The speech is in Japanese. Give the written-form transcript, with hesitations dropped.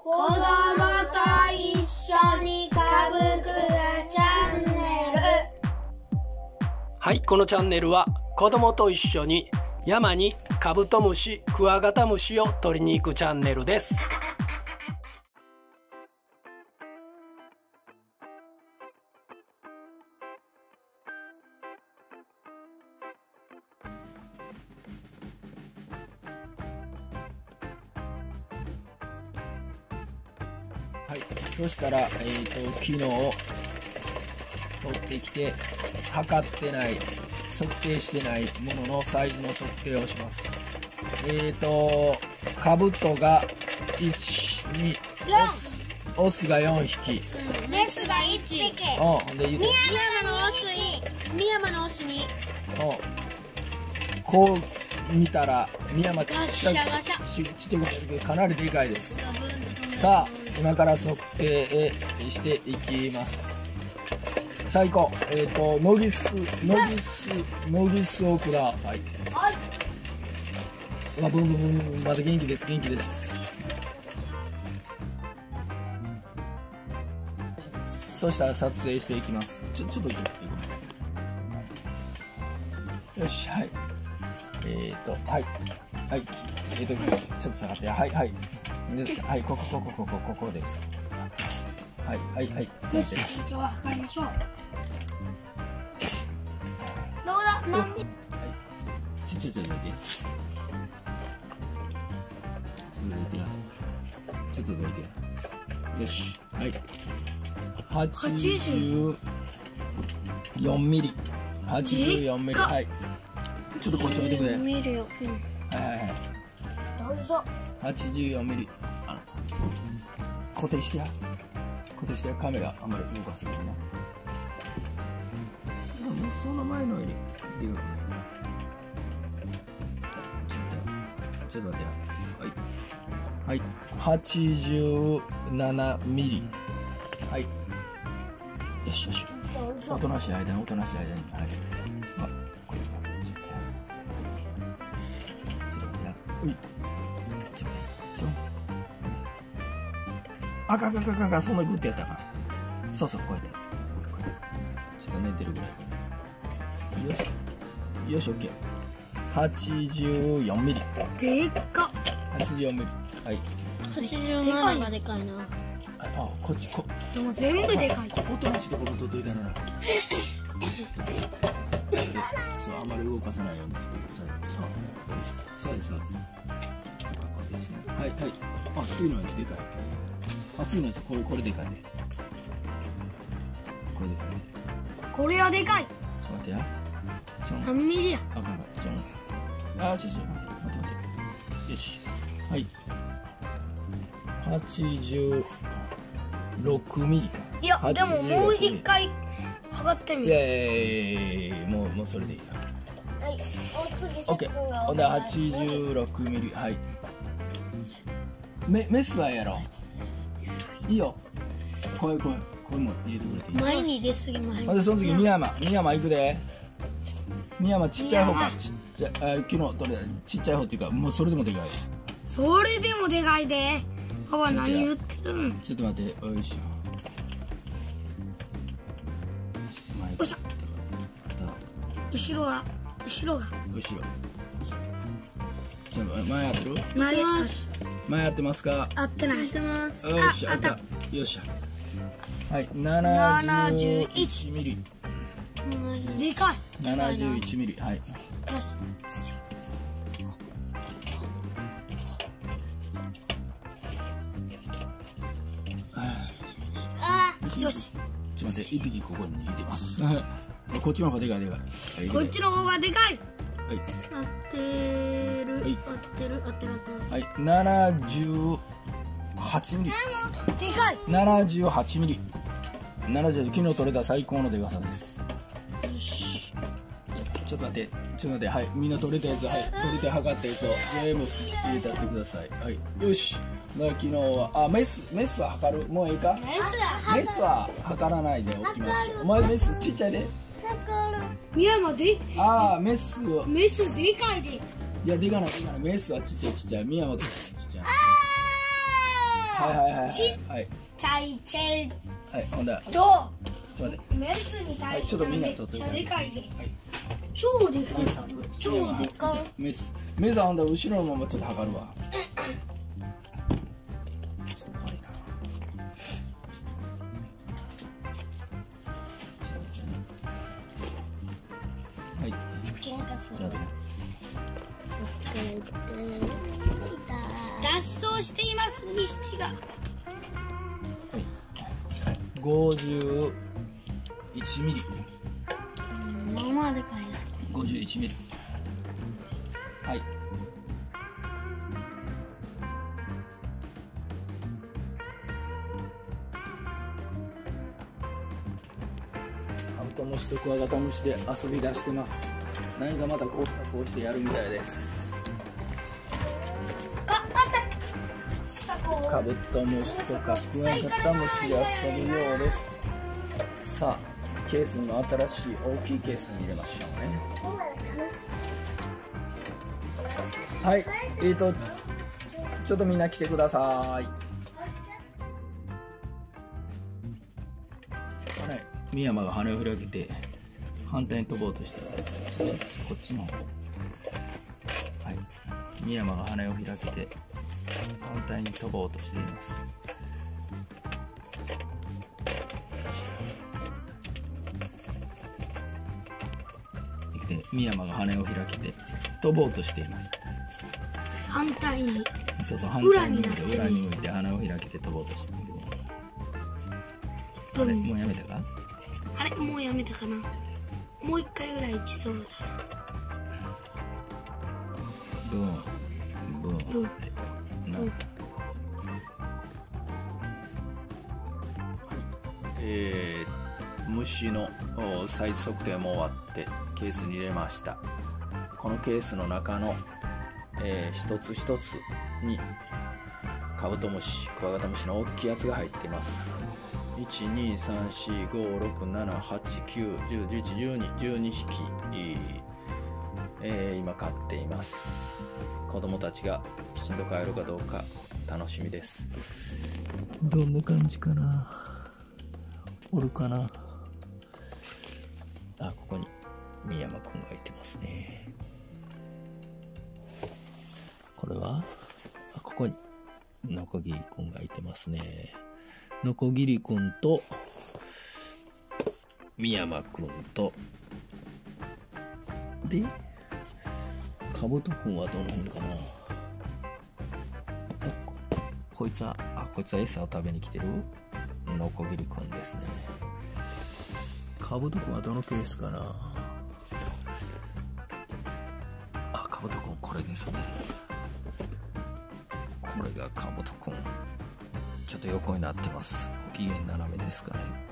子供と一緒にかぶくらチャンネル。 はい、このチャンネルは子供と一緒に山にカブトムシ、クワガタムシを取りに行くチャンネルです。はい、そしたら、昨日取ってきて測ってない、測定してないもののサイズの測定をします。カブトが1、2、オスが4匹、 メスが1匹。 で深山のオスにこう見たら深山ちっちゃくなるけどかなりでかいです。さあ今から測定していきます。最高、ノギスをください。ブンブンブンブン、まだ元気です。そしたら撮影していきます。ちょっといけよし、はい、ちょっと下がって、はいです。はい、ここです。はい。 よし、じゃあ測りましょう。どうだ、何ミリ？ ちょっとどいてや。よし、はい。84ミリ。84ミリ。はい。ちょっとこっち置いてくれ。 見るよ。 はい。 どうぞ。 84ミリ。固定してや。カメラあんまり動かすぎるな。もうその前のより出ようね。ちょっと待ってや。はい。87ミリ。はい。よし。おとなしい間に。はい。これですか。ちょっと待ってや。あかん、そんなグッてやったらあかん。そう、こうやって。ちょっと寝てるぐらい。よし、オッケー。84ミリ。 でっか。 84ミリ。はい。 87がでかいな。 こっち。 でも全部でかい。 おとなしいところ取っといたな。そう、あんまり動かさないようにしてください。そうです。こうですね。はい。次のやつでかい。次のやつ、これでかいね。 これはでかい。 ちょっと待ってや。 何ミリや。 待って。よし。はい。86ミリか。 いや、でももう一回測ってみる。 いやもうそれでいいな。 はい。お次、 オッケー。ほんで86ミリ。はい。メスはやろ。いいよ。これも入れてくれていい。 前に出すぎ前に。 ほんでその次深山行くで。深山ちっちゃい方か。昨日取れちっちゃい方っていうか、もうそれでもでかい。 それでもでかいで。パパ何言ってるん？ ちょっと待って。よいしょ。 よいしょ。後ろが。 ちょっと前合ってる？前合ってますか？ 合ってない。合ってます。 よし、合った。よっしゃ。はい、71ミリ。 でかい。 71ミリ。はい。 よし。よし。 ちょっと待って、一匹ここにいてます。こっちの方がでかい。 こっちの方がでかい。 はい。 合ってる。 はい、78ミリ。 でかい。 78ミリ。70、昨日取れた最高のでかさです。 よし。 ちょっと待って、はい、みんな取れたやつ、はい、取れて測ったやつを全部入れてやってください。はい、よし。だから昨日は、メスは測る？もういいか？メスは測らないでおきましょう。お前メスちっちゃいで。 深山で。 メスでかいで。 いや、でかない。メスはちっちゃい。深山とちっちゃい。 はいはいはいちっはいちゃいチェはいほんでとちょっと待ってメスに対してはいちょっとみんなめっちゃ撮ってでかいで、 はい超でかいさ超でかい。 メスはほんで後ろのままちょっと測るわちょっと怖いなはい喧嘩するちょっと待って脱走していますミシチが。 51ミリまあまあでかいな。 51ミリはいカブトムシとクワガタムシで遊び出してます。何かまた工作をしてやるみたいです。カブトムシとかクワガタムシで遊ぶようです。さあケースにも新しい大きいケースに入れましょうね。はいちょっとみんな来てください。深山が羽を開けて反対に飛ぼうとしてます。こっちの方。はい深山が羽を開けて反対に飛ぼうとしています。深山が羽を開けて飛ぼうとしています。 反対にそうそう反対に裏に向いて羽を開けて飛ぼうとしてるけど、あれもうやめたか？ あれもうやめたかな。もう一回ぐらい打ちそうだ。 ブーンブーンってな、虫のサイズ測定も終わってケースに入れました。このケースの中の、一つ一つにカブトムシクワガタムシの大きいやつが入っています。12345678910111212匹、今飼っています。子供たちがきちんと飼えるかどうか楽しみです。どんな感じかな。おるかな。あ、ここに深山くんがいてますね。これはここにノコギリくんがいてますね。ノコギリくんと深山くんとでカブトくんはどの辺かな。こいつは餌を食べに来てるノコギリくんですね。カブトくんはどのケースかな。あ、カブトくんこれですね。これがカブトくん。ちょっと横になってます。ご機嫌斜めですかね。